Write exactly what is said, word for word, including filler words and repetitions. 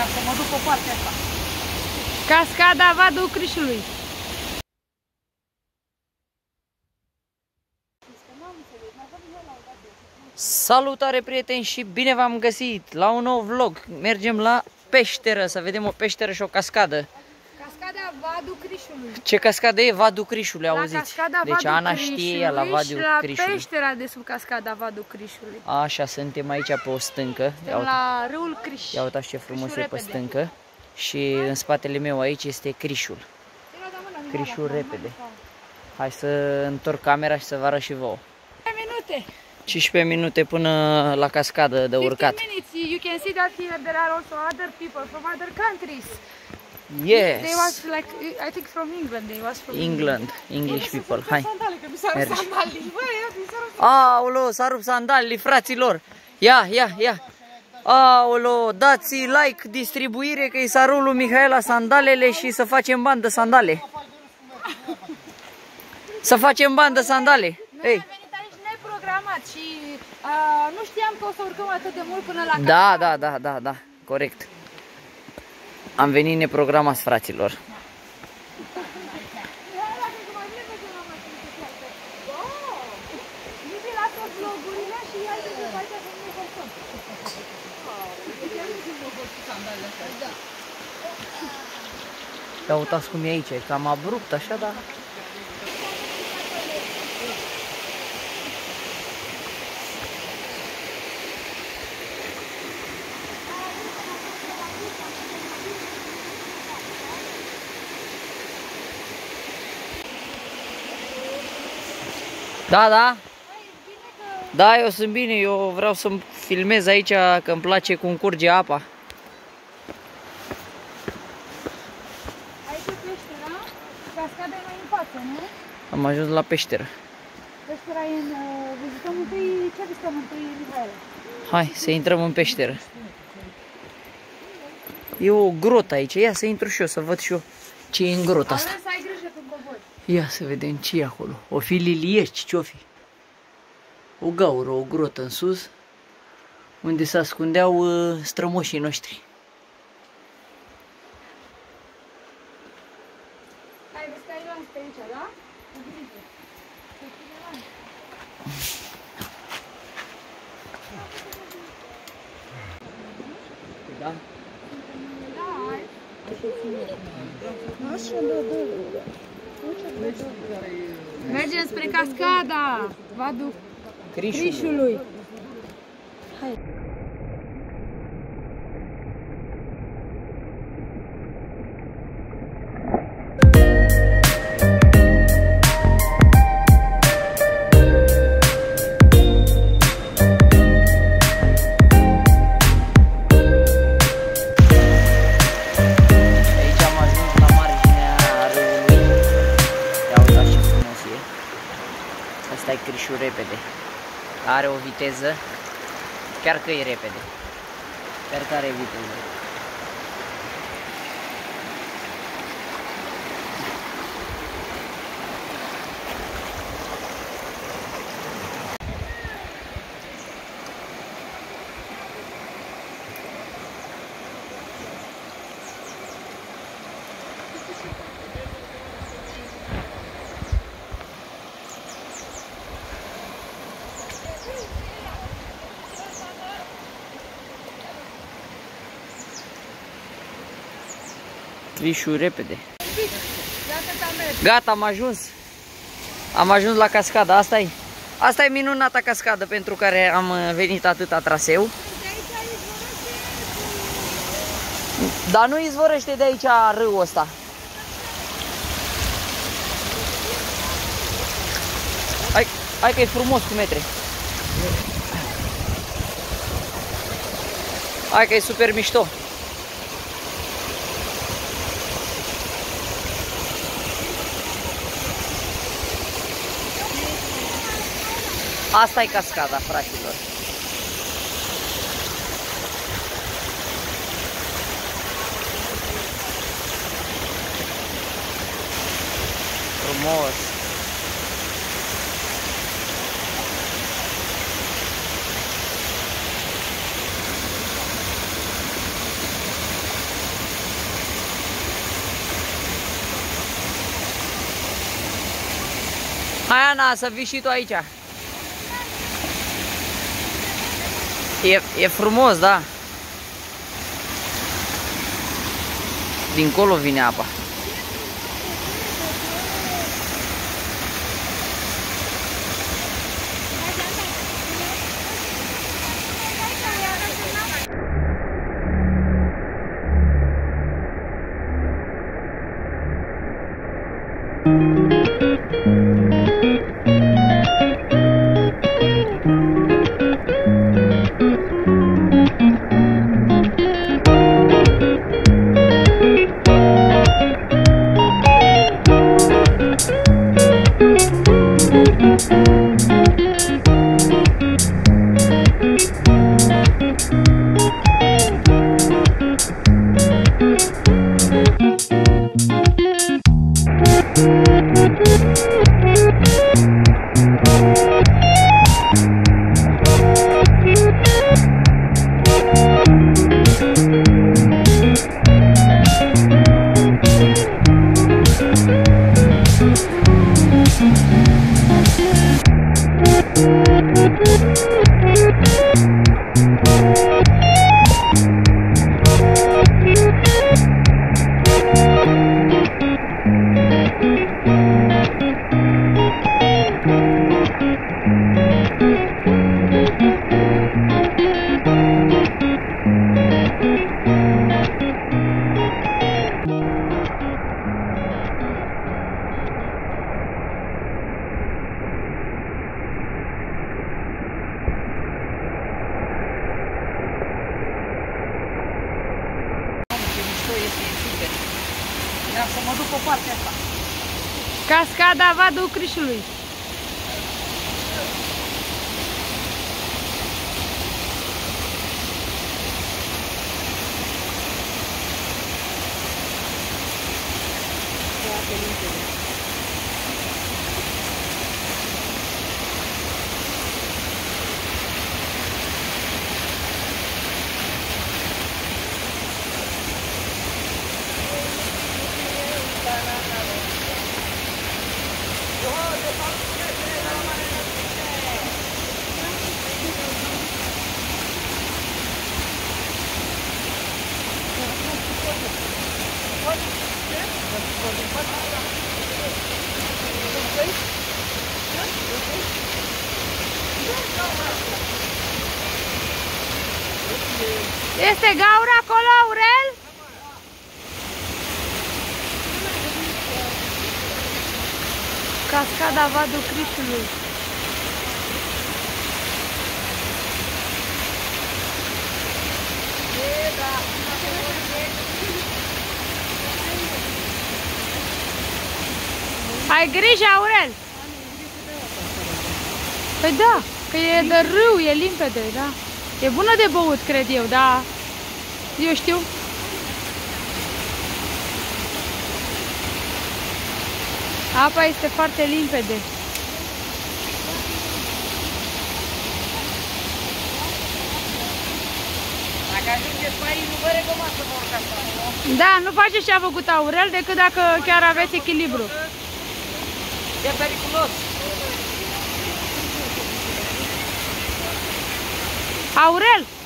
să mă duc pe partea asta. Cascada Vadul Crișului. Salutare prieteni și bine v-am găsit la un nou vlog. Mergem la peșteră, să vedem o peșteră și o cascadă. Cascada Vadul Crișului. Ce cascadă e? Vadul Crișului, auziți? La cascada Deci Vadul Ana Crișului știe la Vadul și la Crișului. peștera de sub cascada Vadul Crișului. Așa, suntem aici pe o stâncă. Ia, La râul Criș. ia uitați ce frumos Crișul e pe repede. stâncă. Și în spatele meu aici este Crișul. Crișul repede. Hai să întorc camera și să vă arăt și vouă. minute. cincisprezece minute până la cascadă de urcat. fifteen minutes. You can see that here there are also other people from other countries. Yes. They was like, I think from England. They was from England, English people. Hai. Sandale, că mi s-a rupt sandalii. Băi, mi s-a rupt. Aolo, s-a rupt sandalii, fraților. Ia, ia, ia. Aolo, dați like, distribuire, că i s-a rupt lui Mihaela sandalele și să facem bani de sandale. Să facem bani de sandale. Noi Ei. am venit aici neprogramat și uh, nu știam că o să urcăm atât de mult până la Da, da, da, da, da, corect. Am venit neprogramați, fraților. Ia uitați cum e aici, e cam abrupt așa, dar... Da, da. Da, eu sunt bine, eu vreau să-mi filmez aici, că îmi place cum curge apa. Aici e peștera, cascada e mai în față, nu? Am ajuns la peșteră. Peștera e în... Vizităm întâi... Ce vizităm întâi, Mihaela? Hai să intrăm în peșteră. E o grotă aici, ia să intru și eu, să văd și eu ce e în grota asta. Avem să ai grijă când cobori. Ia să vedem ce e acolo. O fi lilieci, ce-o fi? O gaură, o grotă în sus, unde se ascundeau uh, strămoșii noștri. Hai, vezi că ai lanț pe aici, da? Cu grijă. Da? Mergem spre cascada Vadul Crișului. Crișului. Aici am ajuns la marginea râului. Ia uitați ce frumos e. Asta e Crișul repede. Are o viteză. Chiar că e repede. Chiar că are viteză. Crișul repede. Gata, am ajuns. Am ajuns la cascada. Asta e. Asta e minunata cascadă pentru care am venit atâta traseu. Dar nu izvorăște de aici râul ăsta. Hai, hai că e frumos cu metre. Hai că e super mișto. Asta e cascada, fraților. Frumos. Hai, Ana, să vii și tu aici. E, e frumos, da? Dincolo vine apa. Să mă duc pe partea asta. Cascada Vadul Crișului. Este gaură acolo, Aurel? Cascada Vadul Crișului. Ai grijă, Aurel! Păi da, că e de râu, e limpede, da? E bună de băut, cred eu, da? Eu știu. Apa este foarte limpede. Dacă ajungeți pe aici, nu vă recomand să vă urcați asta. Da, nu faceți ce a făcut Aurel, decât dacă chiar aveți echilibru. E periculos. Aurel!